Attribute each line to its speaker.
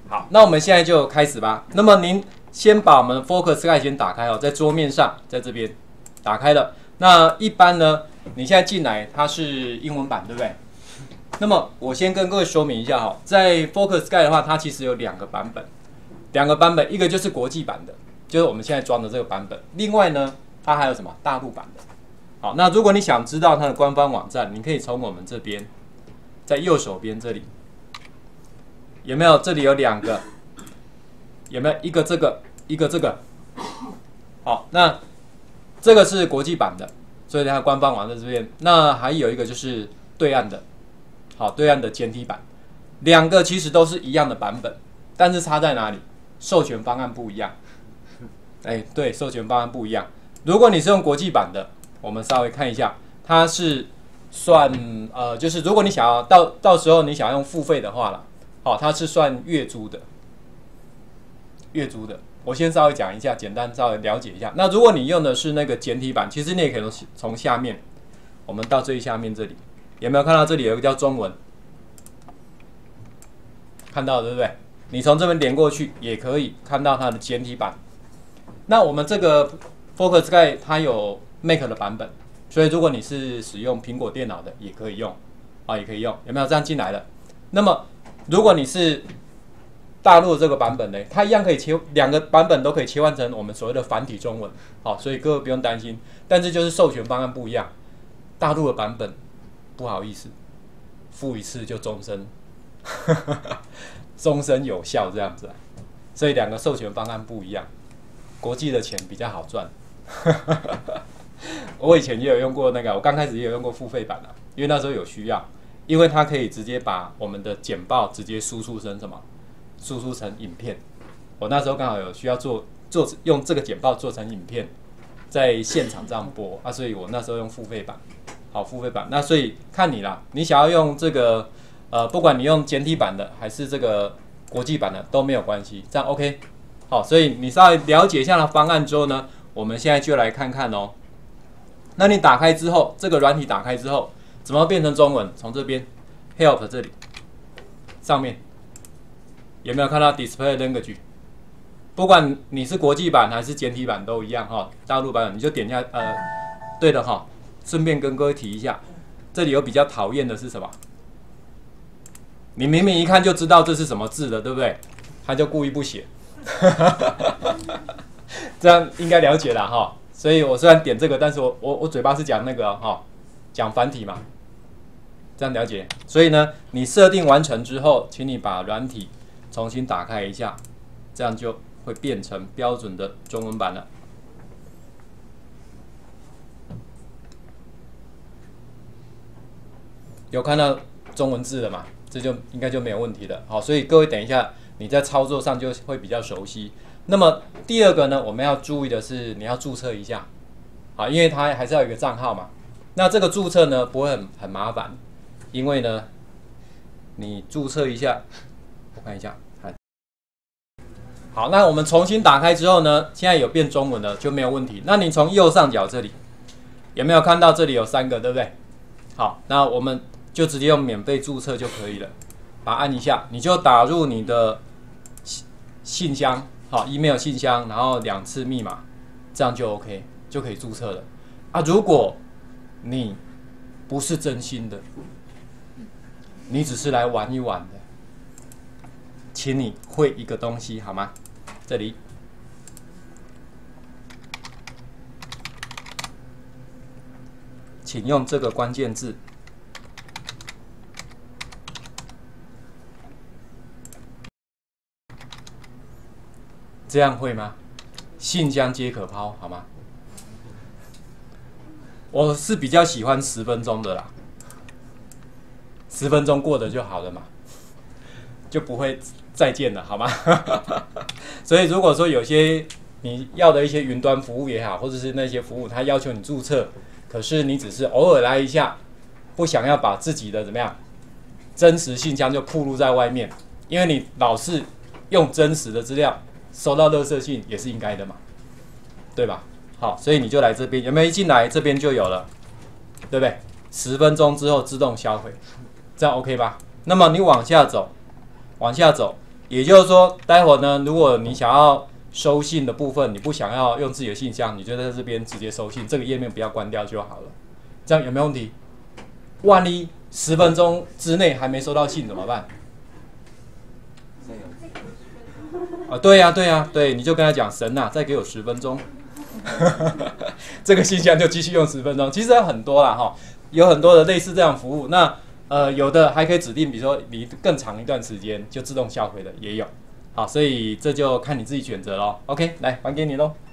Speaker 1: 好，那我们现在就开始吧。那么您先把我们 Focus Sky 先打开哦，在桌面上，在这边打开了。那一般呢，你现在进来它是英文版，对不对？那么我先跟各位说明一下哈，在 Focus Sky 的话，它其实有两个版本，一个就是国际版的，就是我们现在装的这个版本。另外呢，它还有什么大陆版的？好，那如果你想知道它的官方网站，你可以从我们这边，在右手边这里。有没有？这里有两个，有没有？一个这个，一个这个。好，那这个是国际版的，所以它官方网站这边。那还有一个就是对岸的，好，对岸的简体版，两个其实都是一样的版本，但是差在哪里？授权方案不一样。哎，对，授权方案不一样。如果你是用国际版的，我们稍微看一下，它是算就是如果你想要到时候你想要用付费的话了。好，它是算月租的，我先稍微讲一下，简单稍微了解一下。那如果你用的是那个简体版，其实你也可以从下面，我们到最下面这里，有没有看到这里有一个叫中文？看到对不对？你从这边连过去也可以看到它的简体版。那我们这个 Focus Sky 它有 Mac 的版本，所以如果你是使用苹果电脑的，也可以用，也可以用，有没有这样进来了？那么如果你是大陆的这个版本呢，它一样可以两个版本都可以切换成我们所谓的繁体中文，好，所以各位不用担心。但是就是授权方案不一样，大陆的版本不好意思，付一次就终身，终身有效这样子，所以两个授权方案不一样，国际的钱比较好赚。我以前也有用过那个，我刚开始也有用过付费版的，因为那时候有需要。因为它可以直接把我们的简报直接输出成什么？输出成影片。我那时候刚好有需要用这个简报做成影片，在现场这样播所以我那时候用付费版。好，付费版。那所以看你啦，你想要用这个不管你用简体版的还是这个国际版的都没有关系，这样 OK。好，所以你稍微了解一下它方案之后呢，我们现在就来看看哦。那你打开之后，这个软体打开之后。怎么变成中文？从这边 Help 这里上面有没有看到 Display Language？ 不管你是国际版还是简体版都一样哈，大陆版你就点一下对的哈。顺便跟各位提一下，这里有比较讨厌的是什么？你明明一看就知道这是什么字的，对不对？他就故意不写，这样应该了解了哈。所以我虽然点这个，但是我嘴巴是讲那个哈。讲繁体嘛，这样了解。所以呢，你设定完成之后，请你把软体重新打开一下，这样就会变成标准的中文版了。有看到中文字了嘛？这就应该就没有问题了。好，所以各位等一下你在操作上就会比较熟悉。那么第二个呢，我们要注意的是你要注册一下，好，因为它还是要有一个账号嘛。那这个注册呢不会很麻烦，因为呢，你注册一下，我看一下，好，那我们重新打开之后呢，现在有变中文了就没有问题。那你从右上角这里有没有看到这里有3个，对不对？好，那我们就直接用免费注册就可以了，把它按一下，你就打入你的信箱，好 ，email 信箱，然后2次密码，这样就 OK， 就可以注册了如果你不是真心的，你只是来玩一玩的，请你会一个东西好吗？这里，请用这个关键字，这样会吗？信箱皆可抛，好吗？我是比较喜欢10分钟的啦，10分钟过了就好了嘛，就不会再见了，好吗？所以如果说有些你要的一些云端服务也好，或者是那些服务，它要求你注册，可是你只是偶尔来一下，不想要把自己的怎么样真实信箱就暴露在外面，因为你老是用真实的资料，收到垃圾信也是应该的嘛，对吧？好，所以你就来这边，有没有一进来这边就有了，对不对？10分钟之后自动销毁，这样 OK 吧？那么你往下走， 也就是说，待会呢，如果你想要收信的部分，你不想要用自己的信箱，你就在这边直接收信，这个页面不要关掉就好了。这样有没有问题？万一10分钟之内还没收到信怎么办？对呀、对，你就跟他讲，神啊，再给我10分钟，这个信箱就继续用10分钟。其实有很多啦哈，有很多的类似这样服务。那有的还可以指定，比如说离更长一段时间就自动销毁的也有。好，所以这就看你自己选择咯。OK， 来还给你咯。